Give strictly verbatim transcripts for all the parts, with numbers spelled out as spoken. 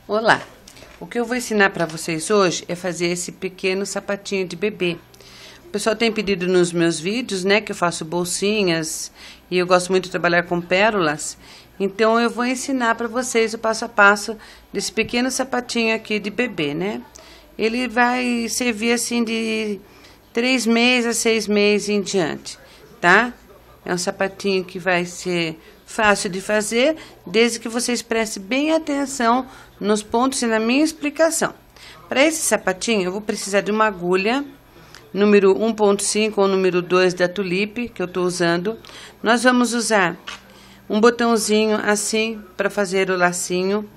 Olá! O que eu vou ensinar para vocês hoje é fazer esse pequeno sapatinho de bebê. O pessoal tem pedido nos meus vídeos, né, que eu faço bolsinhas e eu gosto muito de trabalhar com pérolas. Então eu vou ensinar para vocês o passo a passo desse pequeno sapatinho aqui de bebê, né? Ele vai servir assim de três meses a seis meses em diante, tá? É um sapatinho que vai ser fácil de fazer, desde que vocês prestem bem atenção nos pontos e na minha explicação. Para esse sapatinho, eu vou precisar de uma agulha, número um ponto cinco ou número dois da Tulipe, que eu estou usando. Nós vamos usar um botãozinho assim, para fazer o lacinho,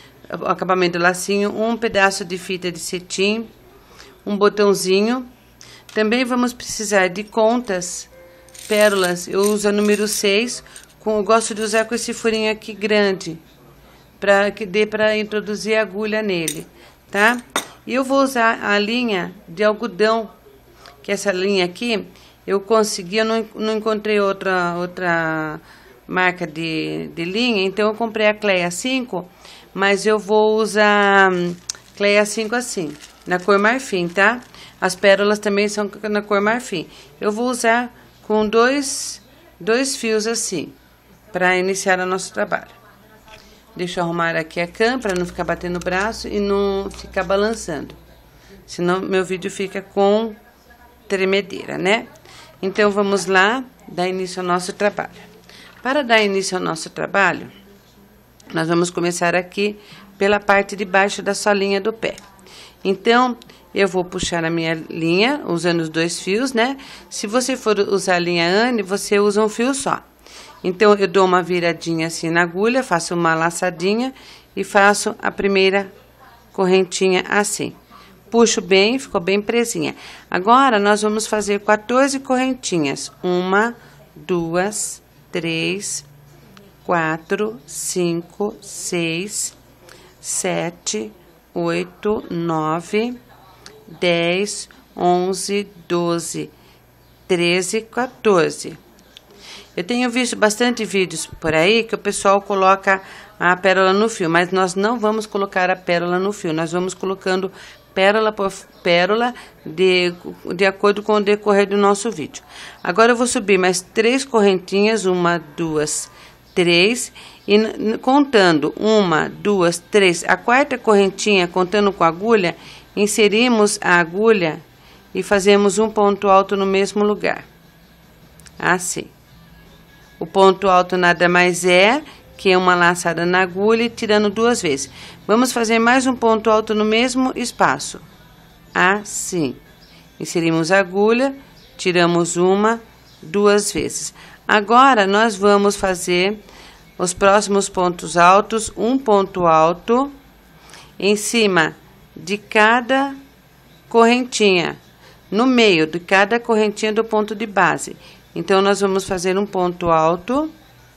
o acabamento do lacinho, um pedaço de fita de cetim, um botãozinho. Também vamos precisar de contas, pérolas, eu uso a número seis, com, eu gosto de usar com esse furinho aqui grande, para que dê para introduzir a agulha nele, tá? E eu vou usar a linha de algodão, que essa linha aqui, eu consegui, eu não, não encontrei outra, outra marca de, de linha, então eu comprei a Cleia cinco, mas eu vou usar Cleia cinco assim, na cor marfim, tá? As pérolas também são na cor marfim. Eu vou usar com dois, dois fios assim, para iniciar o nosso trabalho. Deixa eu arrumar aqui a cama para não ficar batendo o braço e não ficar balançando. Senão meu vídeo fica com tremedeira, né? Então vamos lá dar início ao nosso trabalho. Para dar início ao nosso trabalho, nós vamos começar aqui pela parte de baixo da solinha do pé. Então, eu vou puxar a minha linha usando os dois fios, né? Se você for usar a linha Anne, você usa um fio só. Então, eu dou uma viradinha assim na agulha, faço uma laçadinha e faço a primeira correntinha assim. Puxo bem, ficou bem presinha. Agora, nós vamos fazer quatorze correntinhas. Uma, duas, três, quatro, cinco, seis, sete, oito, nove, dez, onze, doze, treze, quatorze. Eu tenho visto bastante vídeos por aí que o pessoal coloca a pérola no fio, mas nós não vamos colocar a pérola no fio, nós vamos colocando pérola por pérola de, de acordo com o decorrer do nosso vídeo. Agora eu vou subir mais três correntinhas, uma, duas, três, e contando uma, duas, três, a quarta correntinha, contando com a agulha, inserimos a agulha e fazemos um ponto alto no mesmo lugar, assim. O ponto alto nada mais é que uma laçada na agulha e tirando duas vezes. Vamos fazer mais um ponto alto no mesmo espaço, assim. Inserimos a agulha, tiramos uma, duas vezes. Agora, nós vamos fazer os próximos pontos altos, um ponto alto em cima de cada correntinha, no meio de cada correntinha do ponto de base. Então, nós vamos fazer um ponto alto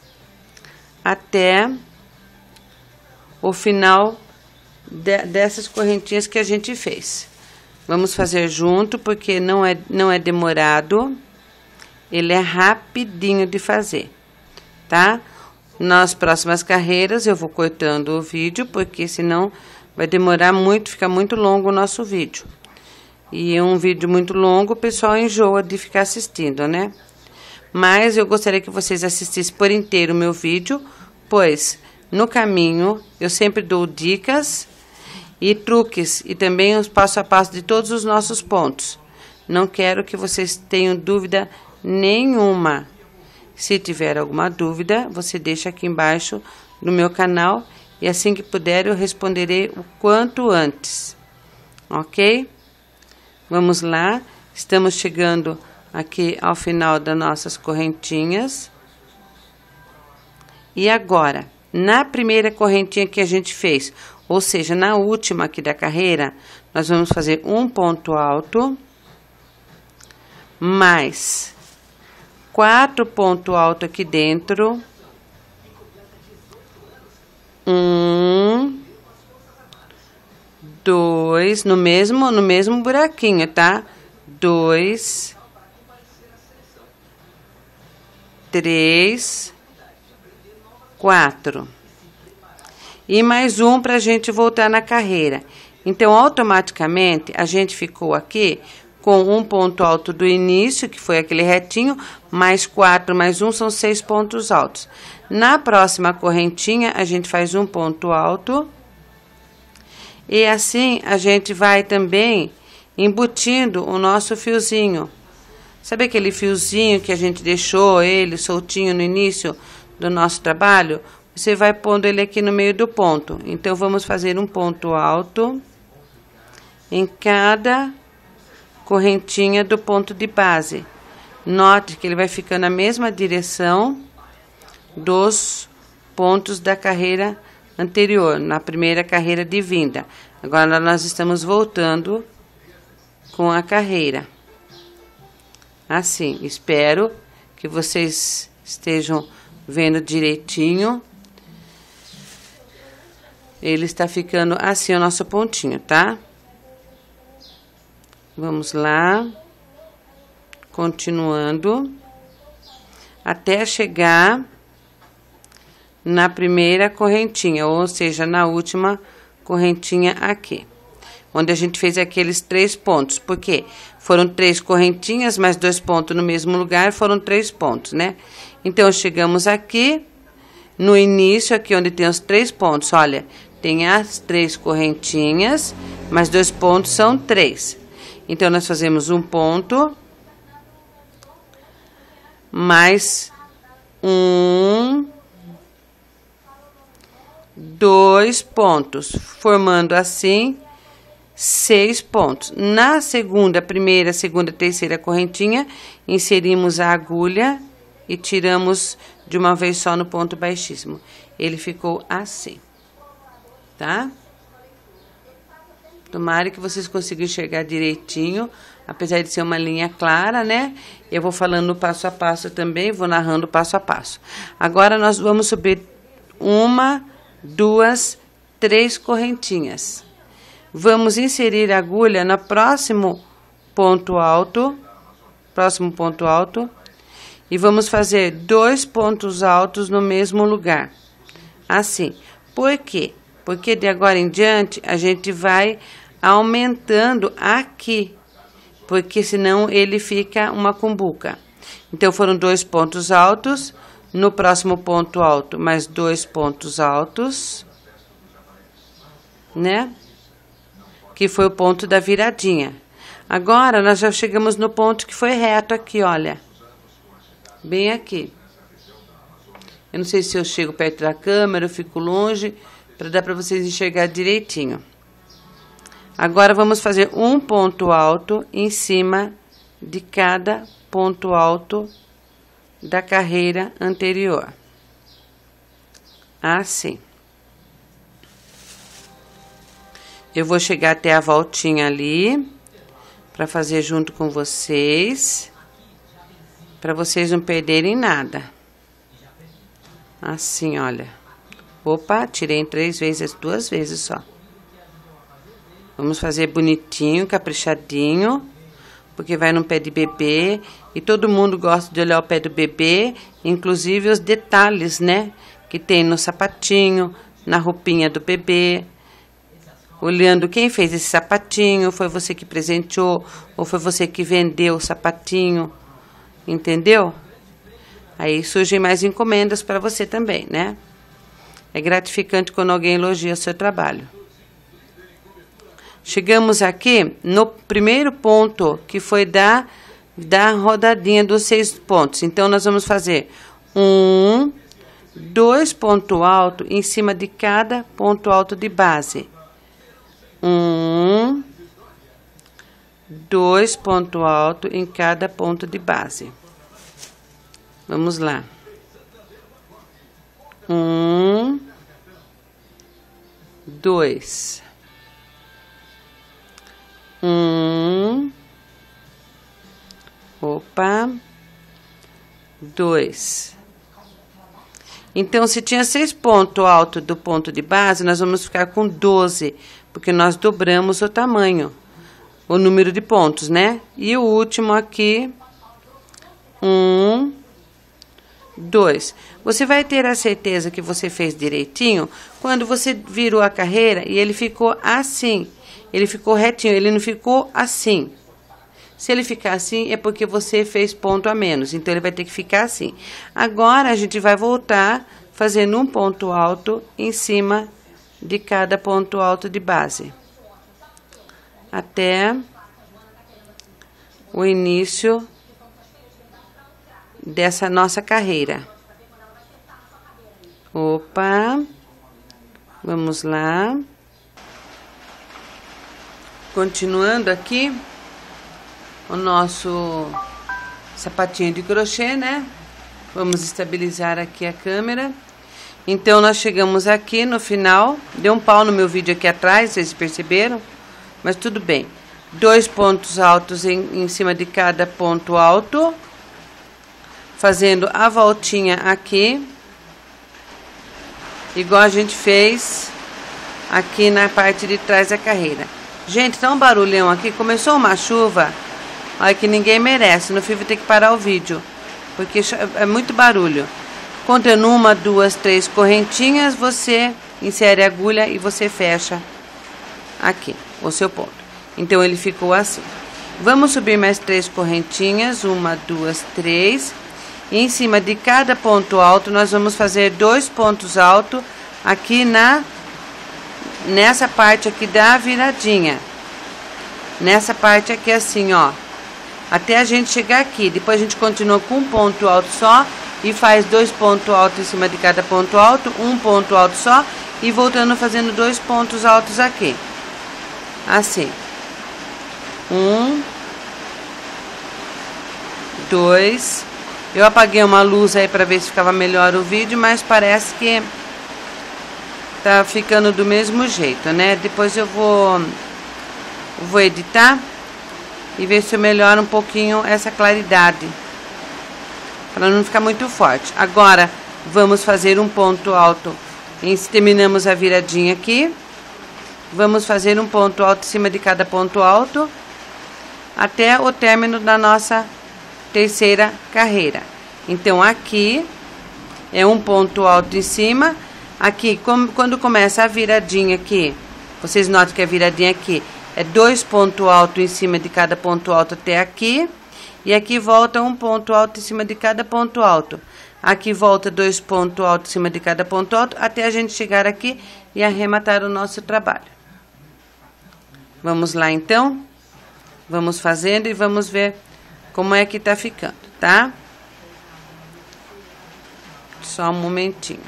até o final de, dessas correntinhas que a gente fez. Vamos fazer junto, porque não é, não é demorado, ele é rapidinho de fazer, tá? Nas próximas carreiras, eu vou cortando o vídeo, porque senão vai demorar muito, fica muito longo o nosso vídeo. E um vídeo muito longo, o pessoal enjoa de ficar assistindo, né? Mas eu gostaria que vocês assistissem por inteiro o meu vídeo, pois no caminho eu sempre dou dicas e truques e também os passo a passo de todos os nossos pontos. Não quero que vocês tenham dúvida nenhuma. Se tiver alguma dúvida, você deixa aqui embaixo no meu canal e assim que puder eu responderei o quanto antes, ok? Vamos lá, estamos chegando aqui ao final das nossas correntinhas. E agora, na primeira correntinha que a gente fez, ou seja, na última aqui da carreira, nós vamos fazer um ponto alto, mais quatro pontos altos aqui dentro, um, dois, no mesmo, no mesmo buraquinho, tá? Dois, três, quatro. e mais um para a gente voltar na carreira. Então, automaticamente, a gente ficou aqui com um ponto alto do início, que foi aquele retinho, mais quatro, mais um, são seis pontos altos. Na próxima correntinha, a gente faz um ponto alto. E assim, a gente vai também embutindo o nosso fiozinho. Sabe aquele fiozinho que a gente deixou ele soltinho no início do nosso trabalho? Você vai pondo ele aqui no meio do ponto. Então, vamos fazer um ponto alto em cada correntinha do ponto de base. Note que ele vai ficando na mesma direção dos pontos da carreira anterior, na primeira carreira de vinda. Agora, nós estamos voltando com a carreira. Assim, espero que vocês estejam vendo direitinho. Ele está ficando assim o nosso pontinho, tá? Vamos lá, continuando, até chegar na primeira correntinha, ou seja, na última correntinha aqui, onde a gente fez aqueles três pontos, porque foram três correntinhas, mais dois pontos no mesmo lugar, foram três pontos, né? Então, chegamos aqui, no início, aqui onde tem os três pontos, olha, tem as três correntinhas, mais dois pontos são três. Então, nós fazemos um ponto, mais um, dois pontos, formando assim seis pontos. Na segunda, primeira, segunda, terceira correntinha, inserimos a agulha e tiramos de uma vez só no ponto baixíssimo. Ele ficou assim, tá? Tomara que vocês consigam enxergar direitinho, apesar de ser uma linha clara, né? Eu vou falando passo a passo também, vou narrando passo a passo. Agora, nós vamos subir uma, duas, três correntinhas. Vamos inserir a agulha no próximo ponto alto, próximo ponto alto, e vamos fazer dois pontos altos no mesmo lugar. Assim. Por quê? Porque de agora em diante, a gente vai aumentando aqui, porque senão ele fica uma cumbuca. Então, foram dois pontos altos, no próximo ponto alto, mais dois pontos altos, né? Que foi o ponto da viradinha. Agora, nós já chegamos no ponto que foi reto aqui, olha. Bem aqui. Eu não sei se eu chego perto da câmera, eu fico longe, para dar para vocês enxergar direitinho. Agora, vamos fazer um ponto alto em cima de cada ponto alto da carreira anterior. Assim. Eu vou chegar até a voltinha ali, para fazer junto com vocês, para vocês não perderem nada. Assim, olha. Opa, tirei em três vezes, duas vezes só. Vamos fazer bonitinho, caprichadinho, porque vai no pé de bebê, e todo mundo gosta de olhar o pé do bebê, inclusive os detalhes, né? Que tem no sapatinho, na roupinha do bebê. Olhando quem fez esse sapatinho, foi você que presenteou, ou foi você que vendeu o sapatinho, entendeu? Aí surgem mais encomendas para você também, né? É gratificante quando alguém elogia o seu trabalho. Chegamos aqui no primeiro ponto, que foi da, da rodadinha dos seis pontos. Então, nós vamos fazer um, dois pontos altos em cima de cada ponto alto de base. Um, dois pontos altos em cada ponto de base. Vamos lá. Um, dois. Um, opa, dois. Então, se tinha seis pontos altos do ponto de base, nós vamos ficar com doze, porque nós dobramos o tamanho, o número de pontos, né? E o último aqui, um, dois. Você vai ter a certeza que você fez direitinho quando você virou a carreira e ele ficou assim. Ele ficou retinho, ele não ficou assim. Se ele ficar assim, é porque você fez ponto a menos. Então, ele vai ter que ficar assim. Agora, a gente vai voltar fazendo um ponto alto em cima de cada ponto alto de base. Até o início dessa nossa carreira. Opa! Vamos lá. Continuando aqui o nosso sapatinho de crochê, né? Vamos estabilizar aqui a câmera. Então, nós chegamos aqui no final. Deu um pau no meu vídeo aqui atrás, vocês perceberam? Mas tudo bem. Dois pontos altos em, em cima de cada ponto alto. Fazendo a voltinha aqui. Igual a gente fez aqui na parte de trás da carreira. Gente, tá um barulhão aqui. Começou uma chuva. Olha que ninguém merece. No fim, vou ter que parar o vídeo. Porque é muito barulho. Contando uma, duas, três correntinhas, você insere a agulha e você fecha aqui o seu ponto. Então, ele ficou assim. Vamos subir mais três correntinhas. Uma, duas, três. E em cima de cada ponto alto, nós vamos fazer dois pontos altos aqui na... Nessa parte aqui da viradinha. Nessa parte aqui assim, ó. Até a gente chegar aqui. Depois a gente continua com um ponto alto só. E faz dois pontos altos em cima de cada ponto alto. Um ponto alto só. E voltando fazendo dois pontos altos aqui. Assim. Um. Dois. Eu apaguei uma luz aí para ver se ficava melhor o vídeo. Mas parece que tá ficando do mesmo jeito, né? Depois eu vou, vou editar e ver se eu melhoro um pouquinho essa claridade, para não ficar muito forte. Agora, vamos fazer um ponto alto. E terminamos a viradinha aqui. Vamos fazer um ponto alto em cima de cada ponto alto, até o término da nossa terceira carreira. Então, aqui é um ponto alto em cima. Aqui, quando começa a viradinha aqui, vocês notam que a viradinha aqui é dois pontos altos em cima de cada ponto alto até aqui. E aqui volta um ponto alto em cima de cada ponto alto. Aqui volta dois pontos altos em cima de cada ponto alto, até a gente chegar aqui e arrematar o nosso trabalho. Vamos lá, então. Vamos fazendo e vamos ver como é que tá ficando, tá? Só um momentinho.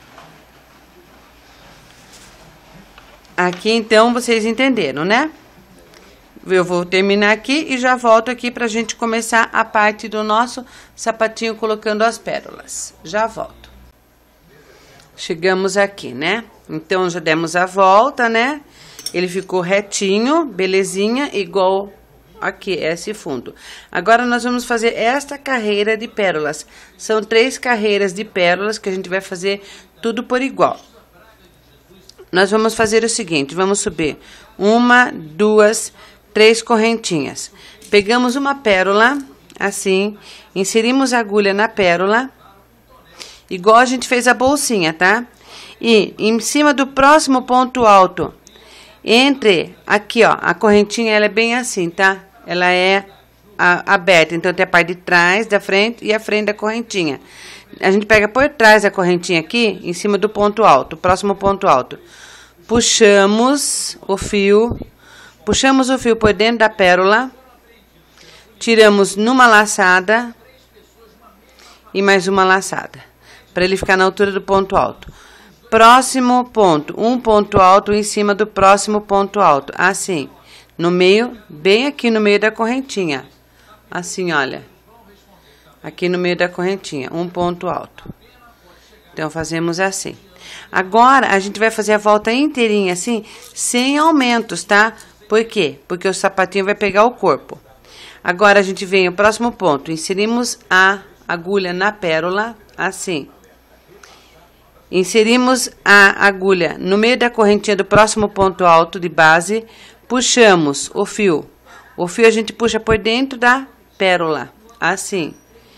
Aqui, então, vocês entenderam, né? Eu vou terminar aqui e já volto aqui pra gente começar a parte do nosso sapatinho colocando as pérolas. Já volto. Chegamos aqui, né? Então, já demos a volta, né? Ele ficou retinho, belezinha, igual aqui, esse fundo. Agora, nós vamos fazer esta carreira de pérolas. São três carreiras de pérolas que a gente vai fazer tudo por igual. Nós vamos fazer o seguinte, vamos subir uma, duas, três correntinhas. Pegamos uma pérola, assim, inserimos a agulha na pérola, igual a gente fez a bolsinha, tá? E em cima do próximo ponto alto, entre, aqui, ó, a correntinha, ela é bem assim, tá? Ela é a, aberta, então tem a parte de trás, da frente e a frente da correntinha. A gente pega por trás a correntinha aqui, em cima do ponto alto, próximo ponto alto. Puxamos o fio, puxamos o fio por dentro da pérola, tiramos numa laçada e mais uma laçada, para ele ficar na altura do ponto alto. Próximo ponto, um ponto alto em cima do próximo ponto alto, assim, no meio, bem aqui no meio da correntinha, assim, olha. Aqui no meio da correntinha, um ponto alto. Então, fazemos assim. Agora, a gente vai fazer a volta inteirinha, assim, sem aumentos, tá? Por quê? Porque o sapatinho vai pegar o corpo. Agora, a gente vem ao próximo ponto. Inserimos a agulha na pérola, assim. Inserimos a agulha no meio da correntinha do próximo ponto alto de base. Puxamos o fio. O fio a gente puxa por dentro da pérola, assim.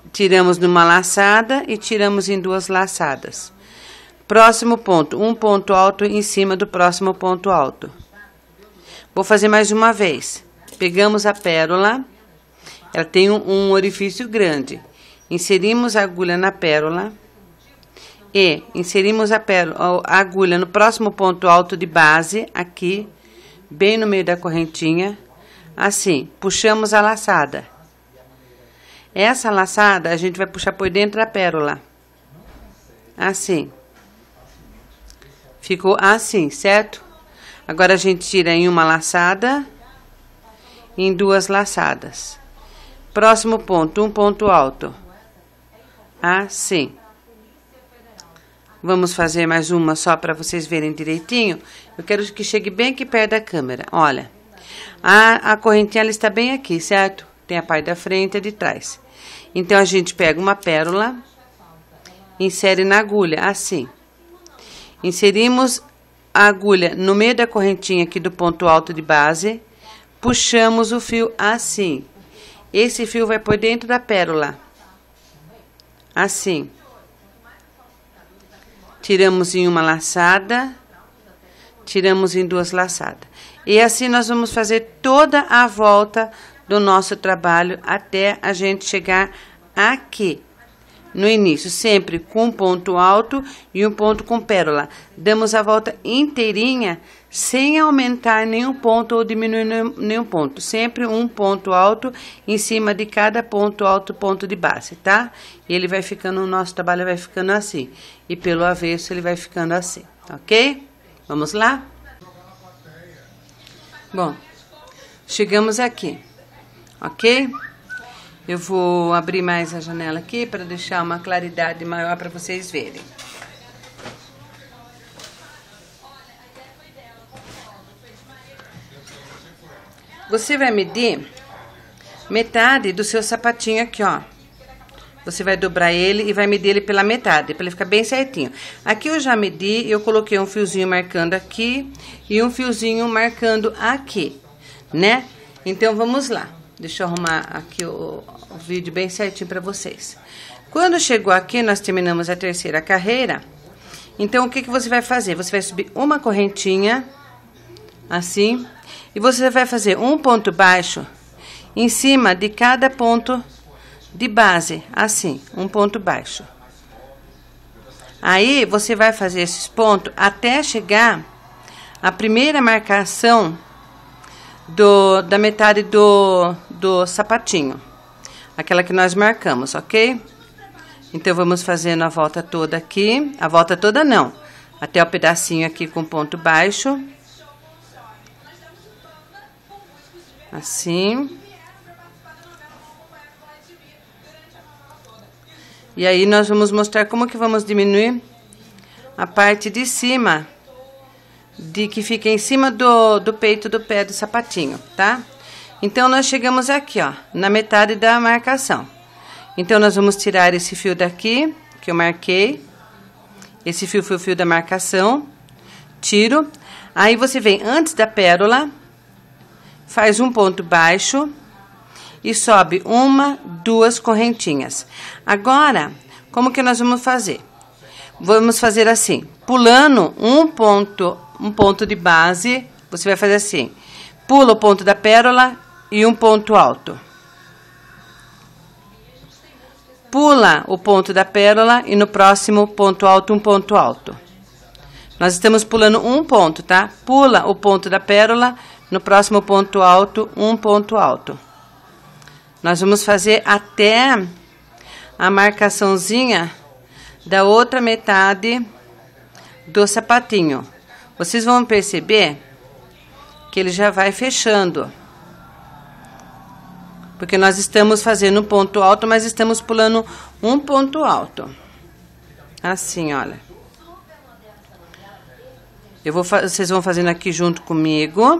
tiramos numa laçada e tiramos em duas laçadas. Próximo ponto, um ponto alto em cima do próximo ponto alto. Vou fazer mais uma vez. Pegamos a pérola, ela tem um, um orifício grande. Inserimos a agulha na pérola e inserimos a, pérola, a agulha no próximo ponto alto de base, aqui, bem no meio da correntinha. Assim, puxamos a laçada. Essa laçada a gente vai puxar por dentro da pérola. Assim. Ficou assim, certo? Agora a gente tira em uma laçada, em duas laçadas. Próximo ponto, um ponto alto. Assim. Vamos fazer mais uma só para vocês verem direitinho. Eu quero que chegue bem aqui perto da câmera. Olha, a, a correntinha ela está bem aqui, certo? Tem a parte da frente e de trás. Então, a gente pega uma pérola, insere na agulha, assim. Inserimos a agulha no meio da correntinha aqui do ponto alto de base, puxamos o fio assim. Esse fio vai por dentro da pérola. Assim. Tiramos em uma laçada, tiramos em duas laçadas. E assim nós vamos fazer toda a volta do nosso trabalho até a gente chegar aqui. No início, sempre com um ponto alto e um ponto com pérola. Damos a volta inteirinha, sem aumentar nenhum ponto ou diminuir nenhum ponto. Sempre um ponto alto em cima de cada ponto alto, ponto de base, tá? E ele vai ficando, o nosso trabalho vai ficando assim. E pelo avesso ele vai ficando assim, ok? Vamos lá? Bom, chegamos aqui, ok? Eu vou abrir mais a janela aqui para deixar uma claridade maior para vocês verem. Você vai medir metade do seu sapatinho aqui, ó. Você vai dobrar ele e vai medir ele pela metade, para ele ficar bem certinho. Aqui eu já medi, eu coloquei um fiozinho marcando aqui e um fiozinho marcando aqui, né? Então, vamos lá. Deixa eu arrumar aqui o, o vídeo bem certinho para vocês. Quando chegou aqui, nós terminamos a terceira carreira. Então, o que, que você vai fazer? Você vai subir uma correntinha, assim, e você vai fazer um ponto baixo em cima de cada ponto de base, assim, um ponto baixo. Aí, você vai fazer esses pontos até chegar a primeira marcação do, da metade do, do sapatinho. Aquela que nós marcamos, ok? Então, vamos fazendo a volta toda aqui. A volta toda não. Até o pedacinho aqui com ponto baixo. Assim. E aí, nós vamos mostrar como que vamos diminuir a parte de cima, de que fica em cima do, do peito do pé do sapatinho, tá? Então, nós chegamos aqui, ó, na metade da marcação. Então, nós vamos tirar esse fio daqui, que eu marquei. Esse fio foi o fio da marcação. Tiro. Aí, você vem antes da pérola, faz um ponto baixo e sobe uma, duas correntinhas. Agora, como que nós vamos fazer? Vamos fazer assim, pulando um ponto, um ponto de base, você vai fazer assim, pula o ponto da pérola e um ponto alto. Pula o ponto da pérola e no próximo ponto alto, um ponto alto. Nós estamos pulando um ponto, tá? Pula o ponto da pérola, no próximo ponto alto, um ponto alto. Nós vamos fazer até a marcaçãozinha da outra metade do sapatinho. Vocês vão perceber que ele já vai fechando. Porque nós estamos fazendo um ponto alto, mas estamos pulando um ponto alto. Assim, olha. Eu vou, vocês vão fazendo aqui junto comigo.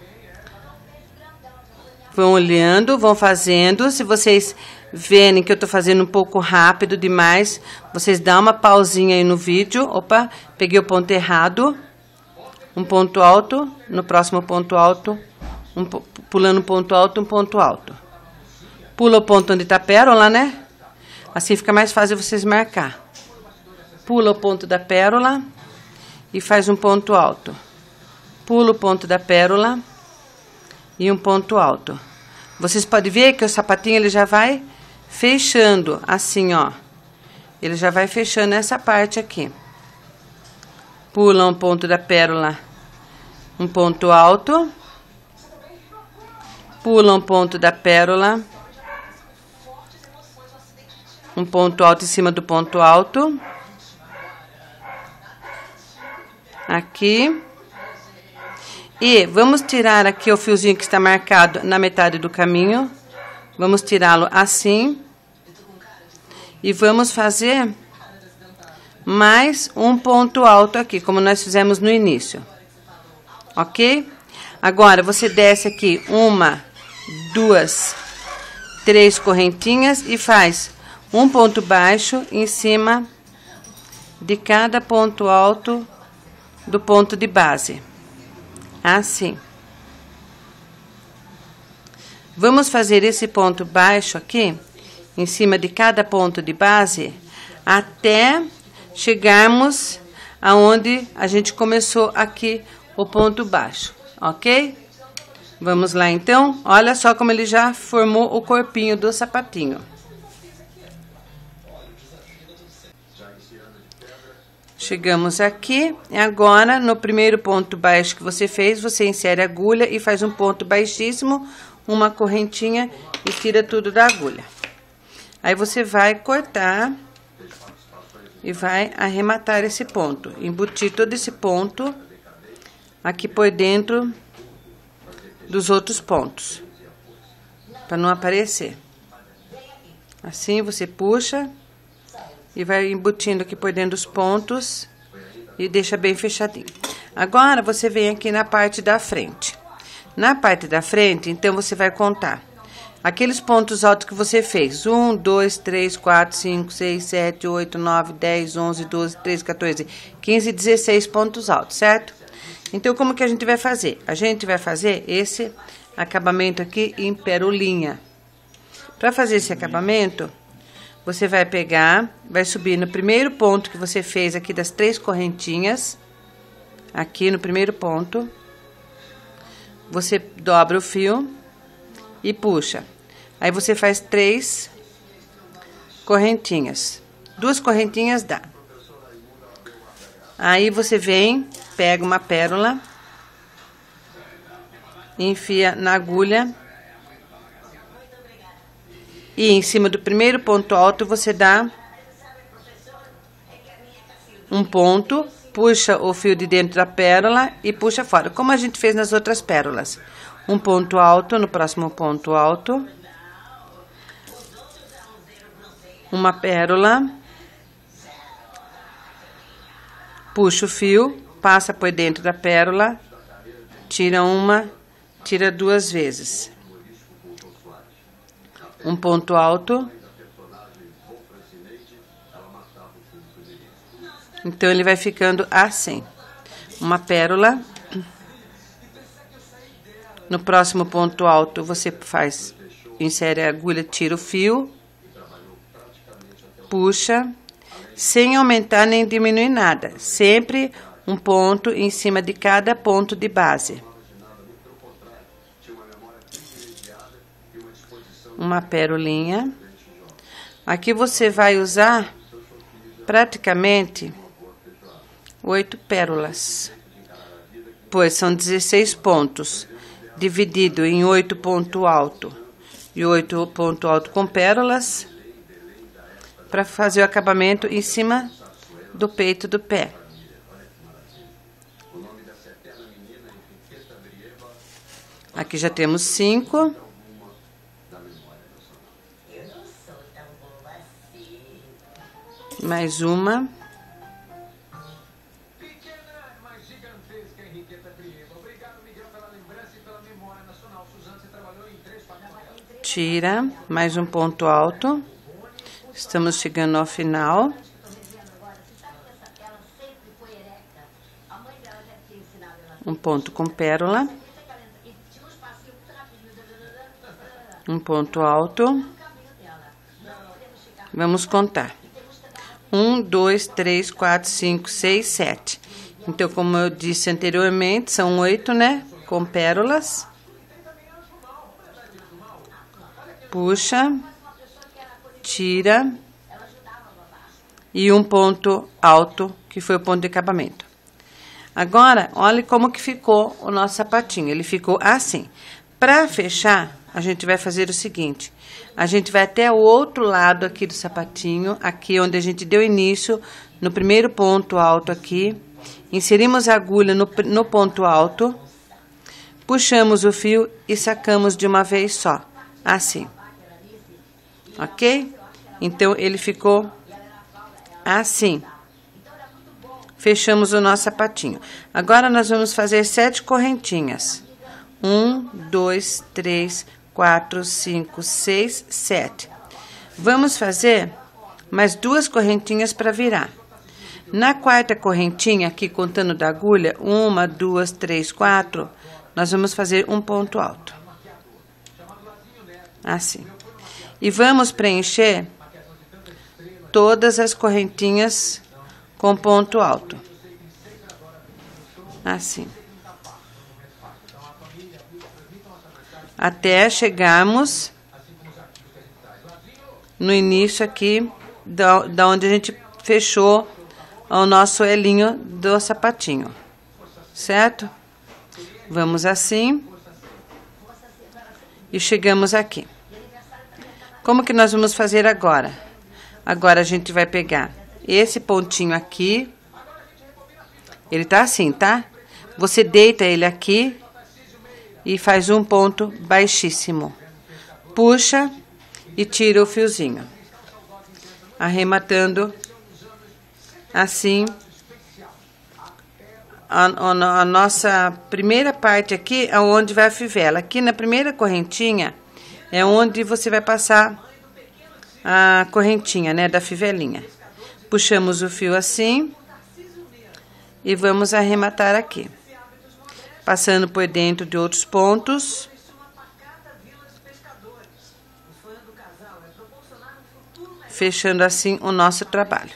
Vão olhando, vão fazendo. Se vocês verem que eu tô fazendo um pouco rápido demais, vocês dão uma pausinha aí no vídeo. Opa, peguei o ponto errado. Um ponto alto, no próximo ponto alto, um, pulando um ponto alto, um ponto alto. Pula o ponto onde tá a pérola, né? Assim fica mais fácil vocês marcar. Pula o ponto da pérola e faz um ponto alto. Pula o ponto da pérola e um ponto alto. Vocês podem ver que o sapatinho ele já vai fechando, assim, ó. Ele já vai fechando essa parte aqui. Pula um ponto da pérola, um ponto alto. Pula um ponto da pérola, um ponto alto em cima do ponto alto. Aqui. E vamos tirar aqui o fiozinho que está marcado na metade do caminho. Vamos tirá-lo assim. E vamos fazer mais um ponto alto aqui, como nós fizemos no início. Ok? Agora, você desce aqui uma, duas, três correntinhas e faz um ponto baixo em cima de cada ponto alto do ponto de base. Assim. Vamos fazer esse ponto baixo aqui, em cima de cada ponto de base, até chegarmos aonde a gente começou aqui o ponto baixo, ok? Vamos lá então, olha só como ele já formou o corpinho do sapatinho. Chegamos aqui, e agora no primeiro ponto baixo que você fez, você insere a agulha e faz um ponto baixíssimo, uma correntinha e tira tudo da agulha. Aí você vai cortar e vai arrematar esse ponto, embutir todo esse ponto aqui por dentro dos outros pontos, para não aparecer. Assim você puxa e vai embutindo aqui por dentro dos pontos e deixa bem fechadinho. Agora, você vem aqui na parte da frente. Na parte da frente, então, você vai contar aqueles pontos altos que você fez. um, dois, três, quatro, cinco, seis, sete, oito, nove, dez, onze, doze, treze, quatorze, quinze, dezesseis pontos altos, certo? Então, como que a gente vai fazer? A gente vai fazer esse acabamento aqui em perolinha. Para fazer esse acabamento, você vai pegar, vai subir no primeiro ponto que você fez aqui das três correntinhas, aqui no primeiro ponto, você dobra o fio e puxa. Aí você faz três correntinhas, duas correntinhas dá. Aí você vem, pega uma pérola, enfia na agulha. E em cima do primeiro ponto alto, você dá um ponto, puxa o fio de dentro da pérola e puxa fora, como a gente fez nas outras pérolas. Um ponto alto no próximo ponto alto. Uma pérola. Puxa o fio, passa por dentro da pérola, tira uma, tira duas vezes. Um ponto alto. Então, ele vai ficando assim. Uma pérola. No próximo ponto alto, você faz, insere a agulha, tira o fio. Puxa. Sem aumentar nem diminuir nada. Sempre um ponto em cima de cada ponto de base. Uma pérolinha. Aqui você vai usar praticamente oito pérolas, pois são dezesseis pontos, dividido em oito ponto alto e oito ponto alto com pérolas, para fazer o acabamento em cima do peito do pé. Aqui já temos cinco. Mais uma. Tira, mais um ponto alto. Estamos chegando ao final. Um ponto com pérola. Um ponto alto. Vamos contar. Um, dois, três, quatro, cinco, seis, sete. Então, como eu disse anteriormente, são oito, né? Com pérolas. Puxa. Tira. E um ponto alto, que foi o ponto de acabamento. Agora, olha como que ficou o nosso sapatinho. Ele ficou assim. Para fechar, a gente vai fazer o seguinte. A gente vai até o outro lado aqui do sapatinho, aqui onde a gente deu início, no primeiro ponto alto aqui. Inserimos a agulha no, no ponto alto, puxamos o fio e sacamos de uma vez só, assim. Ok? Então, ele ficou assim. Fechamos o nosso sapatinho. Agora, nós vamos fazer sete correntinhas. Um, dois, três, quatro, cinco, seis, sete. Vamos fazer mais duas correntinhas para virar. Na quarta correntinha, aqui contando da agulha, uma, duas, três, quatro, nós vamos fazer um ponto alto. Assim. E vamos preencher todas as correntinhas com ponto alto. Assim. Até chegarmos no início aqui, da, da onde a gente fechou o nosso elinho do sapatinho. Certo? Vamos assim. E chegamos aqui. Como que nós vamos fazer agora? Agora a gente vai pegar esse pontinho aqui. Ele tá assim, tá? Você deita ele aqui e faz um ponto baixíssimo. Puxa e tira o fiozinho. Arrematando assim a, a, a nossa primeira parte aqui é onde vai a fivela. Aqui na primeira correntinha é onde você vai passar a correntinha, né, da fivelinha. Puxamos o fio assim e vamos arrematar aqui, passando por dentro de outros pontos. Fechando assim o nosso trabalho.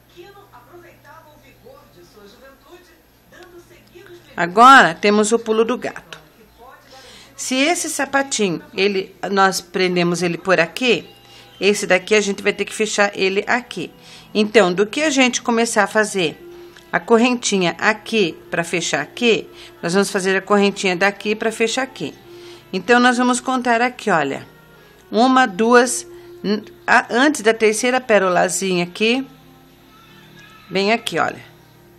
Agora temos o pulo do gato. Se esse sapatinho, ele, nós prendemos ele por aqui, esse daqui a gente vai ter que fechar ele aqui. Então, do que a gente começar a fazer a correntinha aqui para fechar aqui, nós vamos fazer a correntinha daqui para fechar aqui. Então, nós vamos contar aqui, olha. Uma, duas, antes da terceira pérolazinha aqui, bem aqui, olha.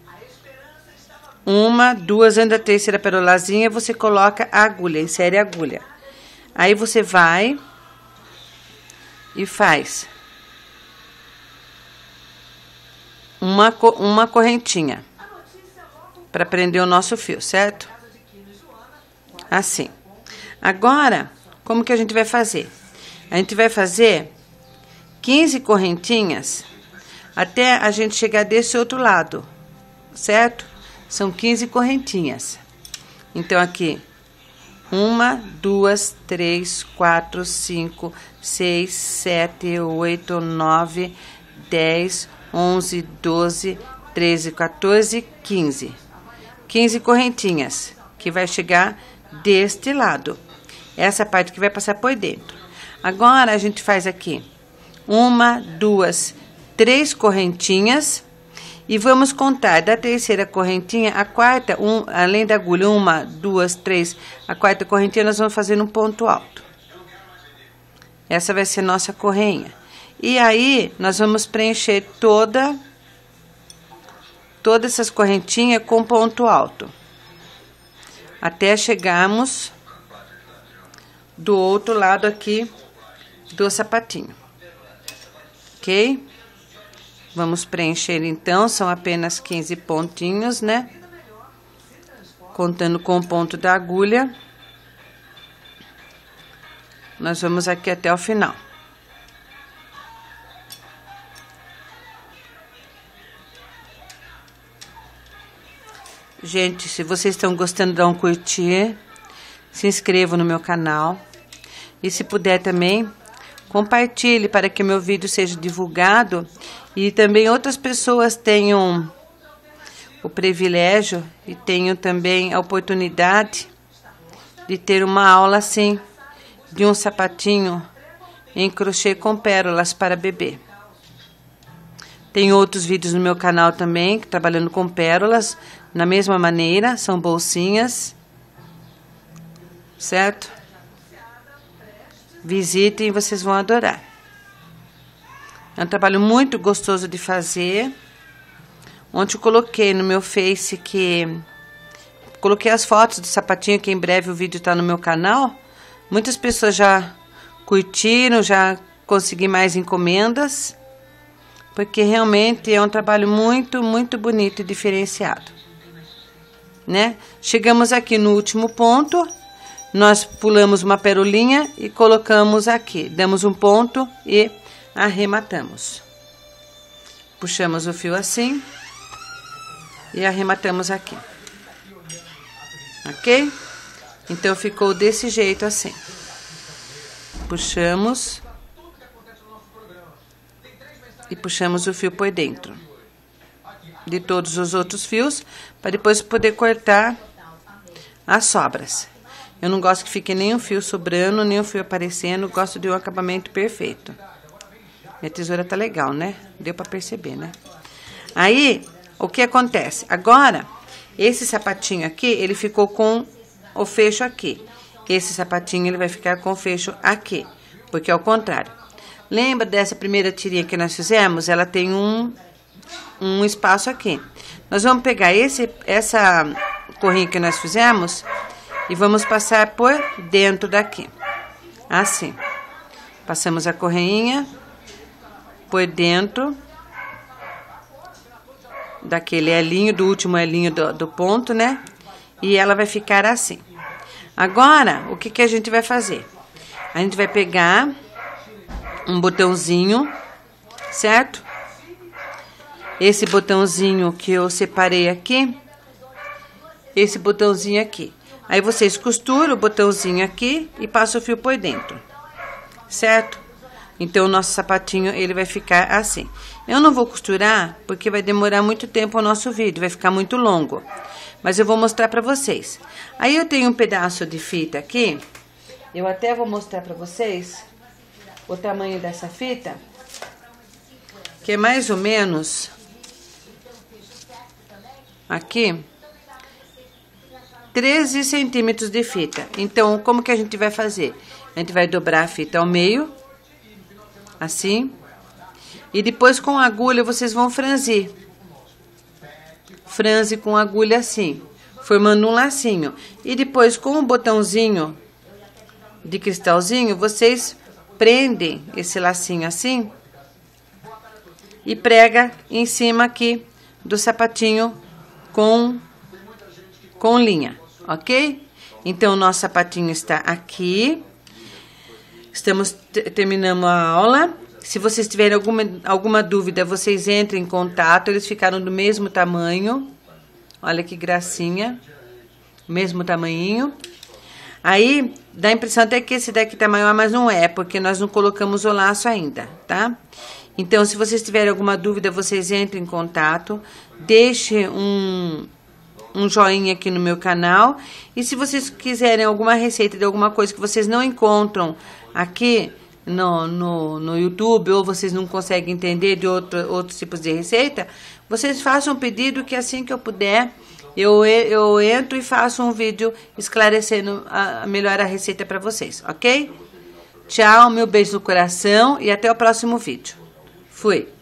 Uma, duas, antes da terceira pérolazinha, você coloca a agulha, insere a agulha. Aí você vai e faz uma, uma correntinha para prender o nosso fio, certo? Assim. Agora, como que a gente vai fazer? A gente vai fazer quinze correntinhas até a gente chegar desse outro lado, certo? São quinze correntinhas. Então, aqui, uma, duas, três, quatro, cinco, seis, sete, oito, nove, dez, onze, doze, treze, quatorze, quinze. quinze correntinhas, que vai chegar deste lado. Essa parte que vai passar por dentro. Agora, a gente faz aqui uma, duas, três correntinhas. E vamos contar da terceira correntinha, a quarta, um, além da agulha, uma, duas, três, a quarta correntinha nós vamos fazer um ponto alto. Essa vai ser nossa correinha. E aí, nós vamos preencher toda, todas essas correntinhas com ponto alto. Até chegarmos do outro lado aqui do sapatinho. Ok? Vamos preencher, então, são apenas quinze pontinhos, né? Contando com o ponto da agulha. Nós vamos aqui até o final. Gente, se vocês estão gostando, dá um curtir. Se inscrevam no meu canal. E se puder também, compartilhe para que meu vídeo seja divulgado e também outras pessoas tenham o privilégio e tenham também a oportunidade de ter uma aula assim, de um sapatinho em crochê com pérolas para bebê. Tem outros vídeos no meu canal também, trabalhando com pérolas, na mesma maneira, são bolsinhas, certo? Visitem, vocês vão adorar. É um trabalho muito gostoso de fazer. Ontem eu coloquei no meu Face que... Coloquei as fotos do sapatinho, que em breve o vídeo está no meu canal. Muitas pessoas já curtiram, já consegui mais encomendas. Porque realmente é um trabalho muito, muito bonito e diferenciado. Né? Chegamos aqui no último ponto. Nós pulamos uma perolinha e colocamos aqui. Damos um ponto e arrematamos. Puxamos o fio assim. E arrematamos aqui. Ok? Então, ficou desse jeito assim. Puxamos. E puxamos o fio por dentro. De todos os outros fios. Para depois poder cortar as sobras. Eu não gosto que fique nem um fio sobrando, nem um fio aparecendo. Gosto de um acabamento perfeito. Minha tesoura tá legal, né? Deu para perceber, né? Aí... O que acontece? Agora, esse sapatinho aqui, ele ficou com o fecho aqui. Esse sapatinho, ele vai ficar com o fecho aqui, porque é o contrário. Lembra dessa primeira tirinha que nós fizemos? Ela tem um, um espaço aqui. Nós vamos pegar esse, essa corrinha que nós fizemos e vamos passar por dentro daqui. Assim. Passamos a correinha por dentro daquele elinho, do último elinho do, do ponto, né? E ela vai ficar assim. Agora, o que que a gente vai fazer? A gente vai pegar um botãozinho, certo? Esse botãozinho que eu separei aqui, esse botãozinho aqui. Aí vocês costuram o botãozinho aqui e passam o fio por dentro, certo? Então, o nosso sapatinho, ele vai ficar assim. Eu não vou costurar, porque vai demorar muito tempo o nosso vídeo, vai ficar muito longo. Mas eu vou mostrar pra vocês. Aí, eu tenho um pedaço de fita aqui. Eu até vou mostrar pra vocês o tamanho dessa fita. Que é mais ou menos... Aqui... treze centímetros de fita. Então, como que a gente vai fazer? A gente vai dobrar a fita ao meio... Assim. E depois com a agulha vocês vão franzir. Franze com a agulha assim. Formando um lacinho. E depois com o botãozinho de cristalzinho, vocês prendem esse lacinho assim. E prega em cima aqui do sapatinho com, com linha. Ok? Então, o nosso sapatinho está aqui. Estamos terminando a aula. Se vocês tiverem alguma, alguma dúvida, vocês entrem em contato. Eles ficaram do mesmo tamanho. Olha que gracinha. Mesmo tamanhinho. Aí, dá a impressão até que esse daqui tá maior, mas não é, porque nós não colocamos o laço ainda, tá? Então, se vocês tiverem alguma dúvida, vocês entrem em contato. Deixe um... um joinha aqui no meu canal. E se vocês quiserem alguma receita de alguma coisa que vocês não encontram aqui no, no, no YouTube, ou vocês não conseguem entender de outro, outros tipos de receita, vocês façam um pedido que assim que eu puder, eu, eu entro e faço um vídeo esclarecendo a, melhor a receita para vocês, ok? Tchau, meu beijo no coração e até o próximo vídeo. Fui!